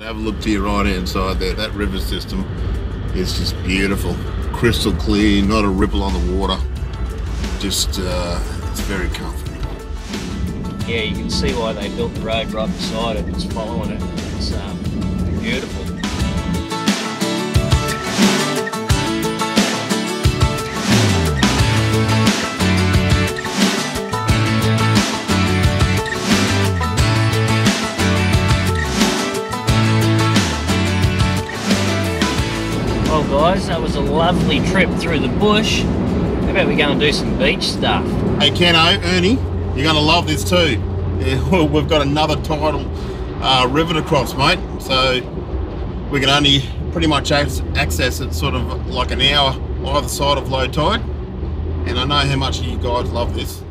But have a look to your right hand side there. That river system is just beautiful. Crystal clear, not a ripple on the water. Just, it's very comfortable. Yeah, you can see why they built the road right beside it. It's following it. It's beautiful. Well guys, that was a lovely trip through the bush. How about we go and do some beach stuff? Hey Keno, Ernie, you're going to love this too. Yeah, well, we've got another tidal river to cross, mate. So we can only pretty much access it sort of like an hour either side of low tide. And I know how much you guys love this.